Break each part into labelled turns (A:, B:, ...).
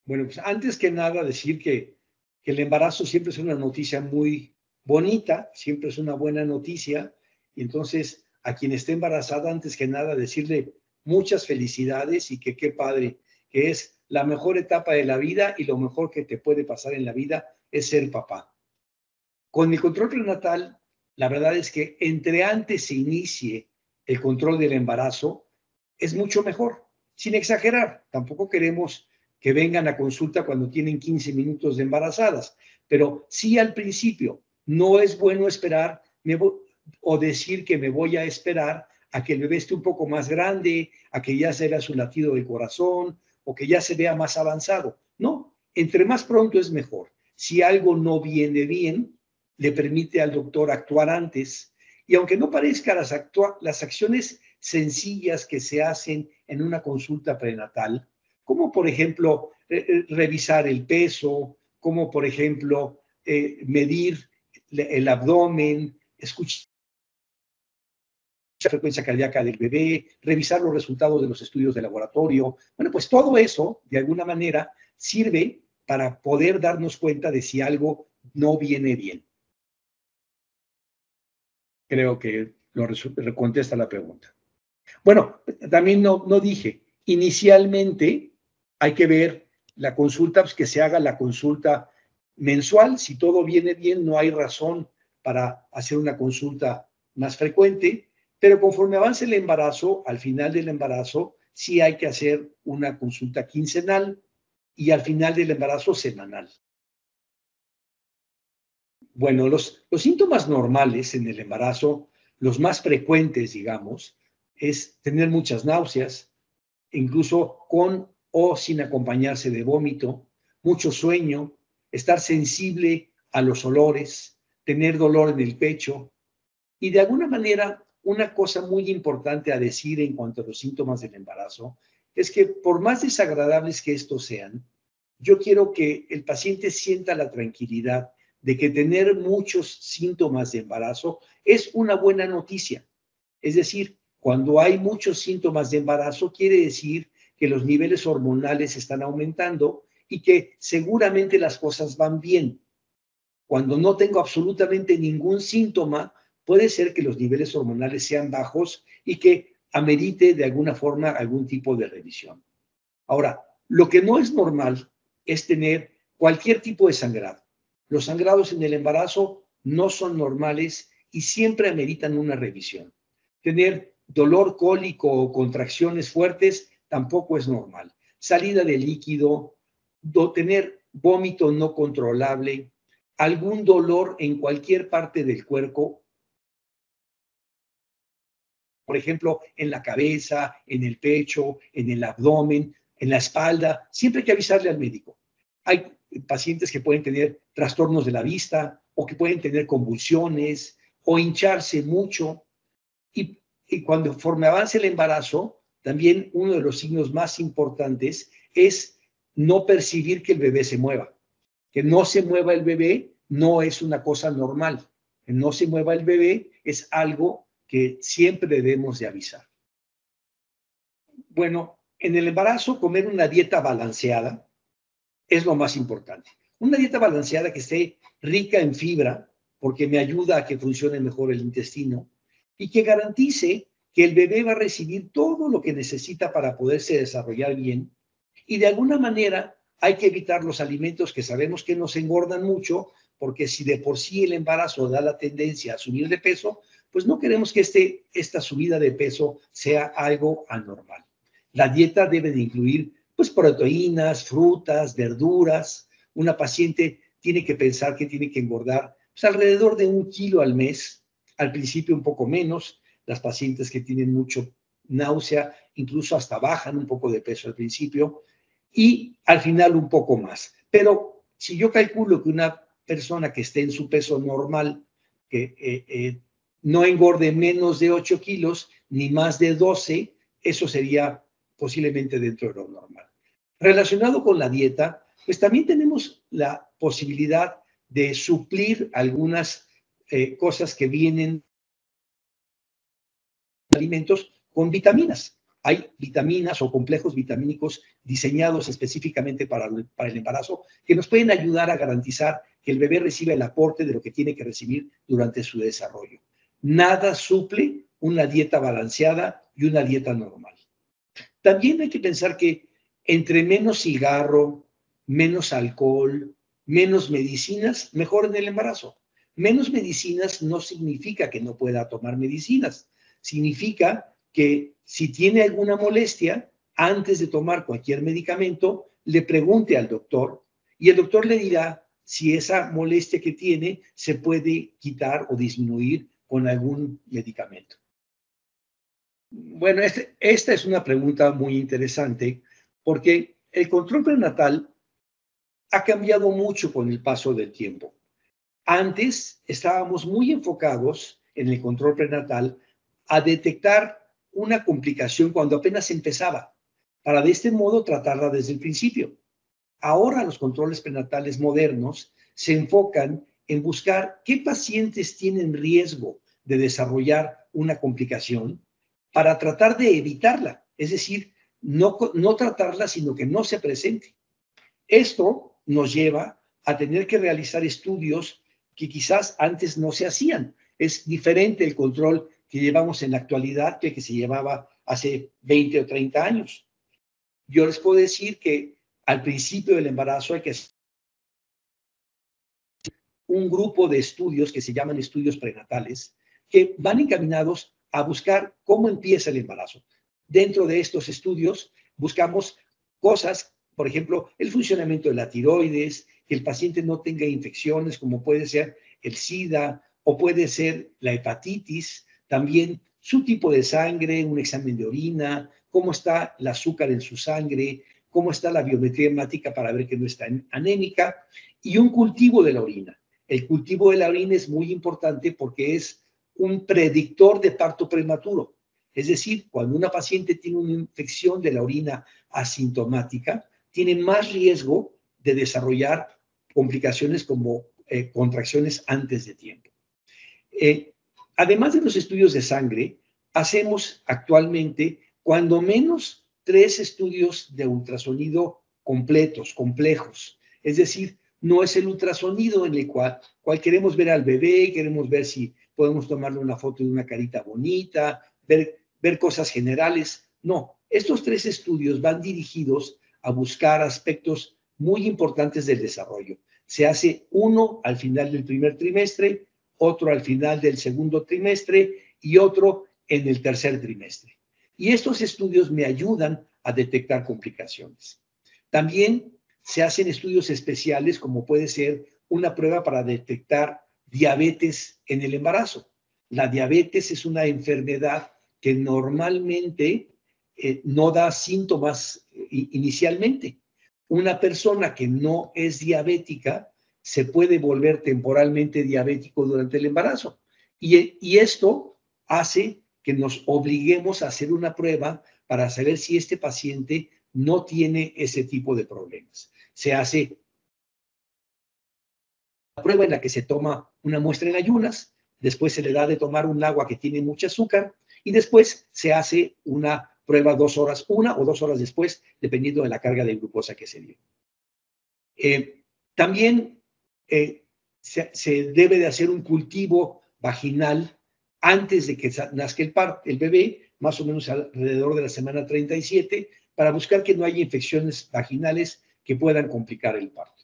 A: Bueno, pues antes que nada decir que el embarazo siempre es una noticia muy bonita, siempre es una buena noticia, y entonces a quien esté embarazada, antes que nada decirle muchas felicidades y que qué padre, que es la mejor etapa de la vida y lo mejor que te puede pasar en la vida es ser papá. Con el control prenatal, la verdad es que entre antes se inicie el control del embarazo, es mucho mejor, sin exagerar. Tampoco queremos que vengan a consulta cuando tienen 15 minutos de embarazadas, pero sí al principio. No es bueno esperar o decir que me voy a esperar a que el bebé esté un poco más grande, a que ya se vea su latido del corazón o que ya se vea más avanzado. No, entre más pronto es mejor. Si algo no viene bien, le permite al doctor actuar antes. Y aunque no parezca, las acciones sencillas que se hacen en una consulta prenatal, como por ejemplo revisar el peso, como por ejemplo medir el abdomen, escuchar la frecuencia cardíaca del bebé, revisar los resultados de los estudios de laboratorio. Bueno, pues todo eso, de alguna manera, sirve para poder darnos cuenta de si algo no viene bien. Creo que contesta la pregunta. Bueno, también no dije, inicialmente hay que ver la consulta, pues que se haga la consulta mensual. Si todo viene bien, no hay razón para hacer una consulta más frecuente, pero conforme avance el embarazo, al final del embarazo, sí hay que hacer una consulta quincenal y al final del embarazo semanal. Bueno, los síntomas normales en el embarazo, los más frecuentes, digamos, es tener muchas náuseas, incluso con o sin acompañarse de vómito, mucho sueño, estar sensible a los olores, tener dolor en el pecho. Y de alguna manera, una cosa muy importante a decir en cuanto a los síntomas del embarazo es que por más desagradables que estos sean, yo quiero que el paciente sienta la tranquilidad de que tener muchos síntomas de embarazo es una buena noticia. Es decir, cuando hay muchos síntomas de embarazo, quiere decir que los niveles hormonales están aumentando y que seguramente las cosas van bien. Cuando no tengo absolutamente ningún síntoma, puede ser que los niveles hormonales sean bajos y que amerite de alguna forma algún tipo de revisión. Ahora, lo que no es normal es tener cualquier tipo de sangrado. Los sangrados en el embarazo no son normales y siempre ameritan una revisión. Tener dolor cólico o contracciones fuertes tampoco es normal. Salida de líquido, tener vómito no controlable, algún dolor en cualquier parte del cuerpo, por ejemplo, en la cabeza, en el pecho, en el abdomen, en la espalda, siempre hay que avisarle al médico. Hay pacientes que pueden tener trastornos de la vista o que pueden tener convulsiones o hincharse mucho. Y cuando conforme avance el embarazo, también uno de los signos más importantes es no percibir que el bebé se mueva. Que no se mueva el bebé no es una cosa normal. Que no se mueva el bebé es algo que siempre debemos de avisar. Bueno, en el embarazo comer una dieta balanceada es lo más importante. Una dieta balanceada que esté rica en fibra, porque me ayuda a que funcione mejor el intestino, y que garantice que el bebé va a recibir todo lo que necesita para poderse desarrollar bien. Y de alguna manera hay que evitar los alimentos que sabemos que nos engordan mucho, porque si de por sí el embarazo da la tendencia a subir de peso, pues no queremos que esta subida de peso sea algo anormal. La dieta debe de incluir pues proteínas, frutas, verduras. Una paciente tiene que pensar que tiene que engordar pues, alrededor de 1 kilo al mes, al principio un poco menos. Las pacientes que tienen mucho náusea incluso hasta bajan un poco de peso al principio y al final un poco más. Pero si yo calculo que una persona que esté en su peso normal, que no engorde menos de 8 kilos ni más de 12, eso sería posiblemente dentro de lo normal. Relacionado con la dieta, pues también tenemos la posibilidad de suplir algunas cosas que vienen de alimentos con vitaminas. hay vitaminas o complejos vitamínicos diseñados específicamente para el embarazo que nos pueden ayudar a garantizar que el bebé reciba el aporte de lo que tiene que recibir durante su desarrollo. Nada suple una dieta balanceada y una dieta normal. También hay que pensar que entre menos cigarro, menos alcohol, menos medicinas, mejor en el embarazo. Menos medicinas no significa que no pueda tomar medicinas. Significa que si tiene alguna molestia, antes de tomar cualquier medicamento, le pregunte al doctor y el doctor le dirá si esa molestia que tiene se puede quitar o disminuir con algún medicamento. Bueno, esta es una pregunta muy interesante porque el control prenatal ha cambiado mucho con el paso del tiempo. Antes estábamos muy enfocados en el control prenatal a detectar una complicación cuando apenas empezaba, para de este modo tratarla desde el principio. Ahora los controles prenatales modernos se enfocan en buscar qué pacientes tienen riesgo de desarrollar una complicación para tratar de evitarla, es decir, no tratarla, sino que no se presente. Esto nos lleva a tener que realizar estudios que quizás antes no se hacían. Es diferente el control que llevamos en la actualidad que el que se llevaba hace 20 o 30 años. Yo les puedo decir que al principio del embarazo hay que hacer un grupo de estudios que se llaman estudios prenatales, que van encaminados a buscar cómo empieza el embarazo. Dentro de estos estudios buscamos cosas, por ejemplo, el funcionamiento de la tiroides, que el paciente no tenga infecciones como puede ser el SIDA o puede ser la hepatitis, también su tipo de sangre, un examen de orina, cómo está el azúcar en su sangre, cómo está la biometría hemática para ver que no está anémica, y un cultivo de la orina. El cultivo de la orina es muy importante porque es un predictor de parto prematuro. Es decir, cuando una paciente tiene una infección de la orina asintomática, tiene más riesgo de desarrollar complicaciones como contracciones antes de tiempo. Además de los estudios de sangre, hacemos actualmente cuando menos 3 estudios de ultrasonido completos, complejos. Es decir, no es el ultrasonido en el cual queremos ver al bebé, queremos ver si podemos tomarle una foto de una carita bonita, ver cosas generales. No, estos 3 estudios van dirigidos a buscar aspectos muy importantes del desarrollo. Se hace uno al final del primer trimestre, otro al final del segundo trimestre y otro en el tercer trimestre. Y estos estudios me ayudan a detectar complicaciones. También se hacen estudios especiales como puede ser una prueba para detectar diabetes en el embarazo. La diabetes es una enfermedad que normalmente no da síntomas inicialmente. Una persona que no es diabética se puede volver temporalmente diabético durante el embarazo. Y esto hace que nos obliguemos a hacer una prueba para saber si este paciente no tiene ese tipo de problemas. Se hace una prueba en la que se toma una muestra en ayunas, después se le da de tomar un agua que tiene mucho azúcar y después se hace una prueba 2 horas, 1 o 2 horas después, dependiendo de la carga de glucosa que se dio. También se debe de hacer un cultivo vaginal antes de que nazca el bebé, más o menos alrededor de la semana 37, para buscar que no haya infecciones vaginales que puedan complicar el parto.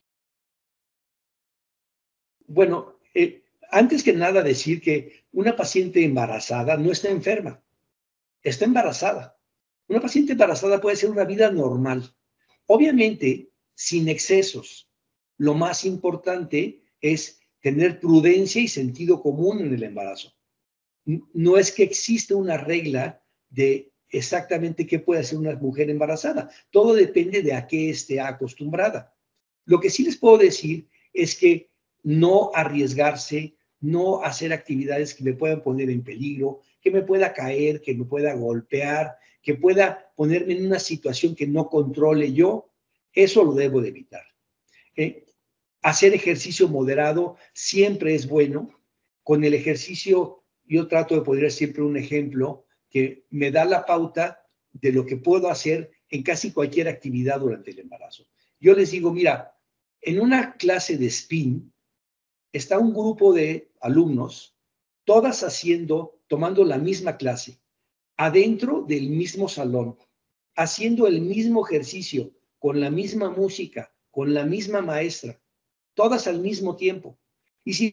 A: Bueno, antes que nada decir que una paciente embarazada no está enferma, está embarazada. Una paciente embarazada puede hacer una vida normal, obviamente sin excesos. Lo más importante es tener prudencia y sentido común en el embarazo. No es que exista una regla de exactamente qué puede hacer una mujer embarazada. Todo depende de a qué esté acostumbrada. Lo que sí les puedo decir es que no arriesgarse, no hacer actividades que me puedan poner en peligro, que me pueda caer, que me pueda golpear, que pueda ponerme en una situación que no controle yo, eso lo debo de evitar. Hacer ejercicio moderado siempre es bueno. Con el ejercicio yo trato de poner siempre un ejemplo que me da la pauta de lo que puedo hacer en casi cualquier actividad durante el embarazo. Yo les digo, mira, en una clase de spin está un grupo de alumnos, todas tomando la misma clase, adentro del mismo salón, haciendo el mismo ejercicio, con la misma música, con la misma maestra, todas al mismo tiempo. Y sin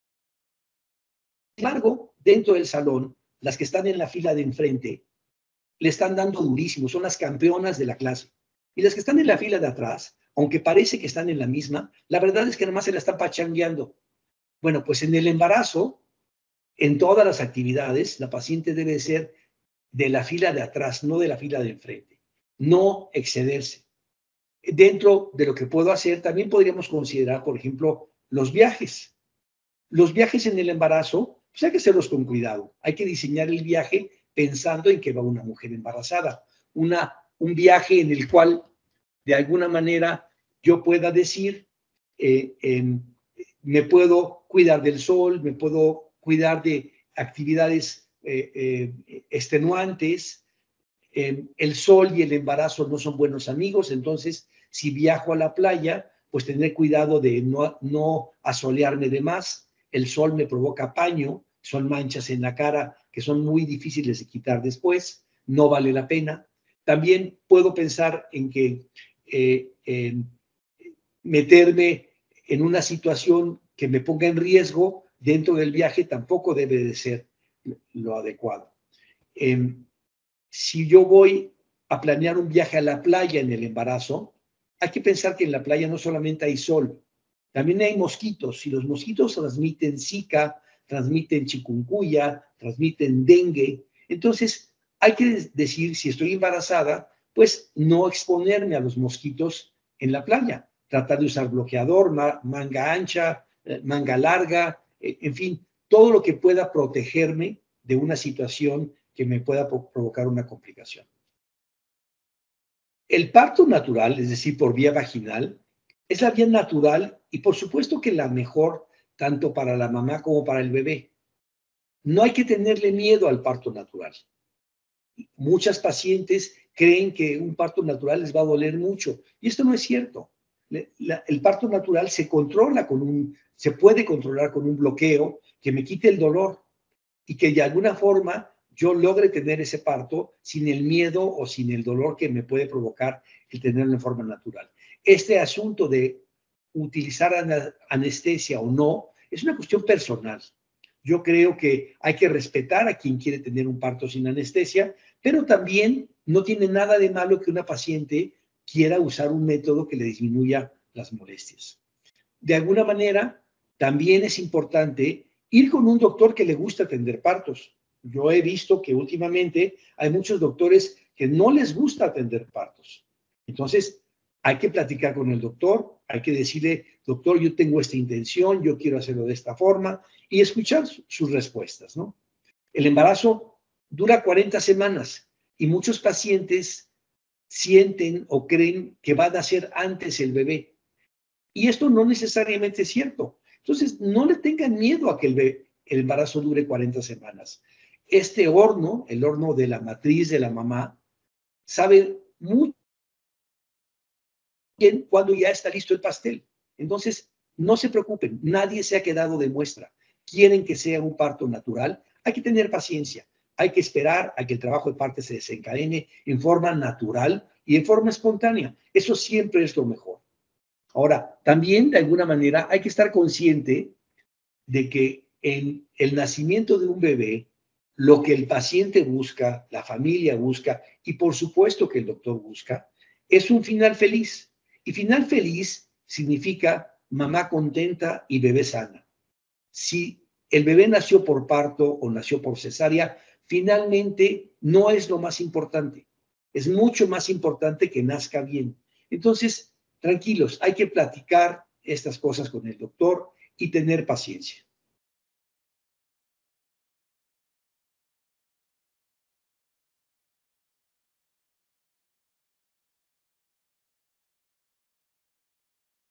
A: embargo, dentro del salón, las que están en la fila de enfrente, le están dando durísimo, son las campeonas de la clase. Y las que están en la fila de atrás, aunque parece que están en la misma, la verdad es que nada más se la están pachangueando. Bueno, pues en el embarazo, en todas las actividades, la paciente debe ser de la fila de atrás, no de la fila de enfrente. No excederse. Dentro de lo que puedo hacer, también podríamos considerar, por ejemplo, los viajes. Los viajes en el embarazo, pues hay que hacerlos con cuidado. Hay que diseñar el viaje pensando en que va una mujer embarazada. Un viaje en el cual, de alguna manera, yo pueda decir, me puedo cuidar del sol, me puedo cuidar de actividades extenuantes. El sol y el embarazo no son buenos amigos, entonces si viajo a la playa, pues tener cuidado de no asolearme de más. El sol me provoca paño, son manchas en la cara que son muy difíciles de quitar después, no vale la pena. También puedo pensar en que meterme en una situación que me ponga en riesgo dentro del viaje tampoco debe de ser lo adecuado. Si yo voy a planear un viaje a la playa en el embarazo, hay que pensar que en la playa no solamente hay sol, también hay mosquitos, y los mosquitos transmiten Zika, transmiten chikungunya, transmiten dengue. Entonces, hay que decir, si estoy embarazada, pues no exponerme a los mosquitos en la playa. Tratar de usar bloqueador, manga ancha, manga larga, en fin, todo lo que pueda protegerme de una situación que me pueda provocar una complicación. El parto natural, es decir, por vía vaginal, es la vía natural y por supuesto que la mejor tanto para la mamá como para el bebé. No hay que tenerle miedo al parto natural. Muchas pacientes creen que un parto natural les va a doler mucho y esto no es cierto. El parto natural se puede controlar con un bloqueo que me quite el dolor y que de alguna forma yo logre tener ese parto sin el miedo o sin el dolor que me puede provocar el tenerlo en forma natural. Este asunto de utilizar anestesia o no es una cuestión personal. Yo creo que hay que respetar a quien quiere tener un parto sin anestesia, pero también no tiene nada de malo que una paciente quiera usar un método que le disminuya las molestias. De alguna manera, también es importante ir con un doctor que le gusta atender partos. Yo he visto que últimamente hay muchos doctores que no les gusta atender partos. Entonces, hay que platicar con el doctor, hay que decirle, doctor, yo tengo esta intención, yo quiero hacerlo de esta forma, y escuchar sus respuestas, ¿no? El embarazo dura 40 semanas y muchos pacientes sienten o creen que va a nacer antes el bebé. Y esto no necesariamente es cierto. Entonces, no le tengan miedo a que el embarazo dure 40 semanas. Este horno, el horno de la matriz de la mamá, sabe muy bien cuando ya está listo el pastel. Entonces, no se preocupen, nadie se ha quedado de muestra. Quieren que sea un parto natural, hay que tener paciencia, hay que esperar a que el trabajo de parto se desencadene en forma natural y en forma espontánea. Eso siempre es lo mejor. Ahora, también de alguna manera hay que estar consciente de que en el nacimiento de un bebé, lo que el paciente busca, la familia busca y por supuesto que el doctor busca, es un final feliz. Y final feliz significa mamá contenta y bebé sana. Si el bebé nació por parto o nació por cesárea, finalmente no es lo más importante. Es mucho más importante que nazca bien. Entonces, tranquilos, hay que platicar estas cosas con el doctor y tener paciencia.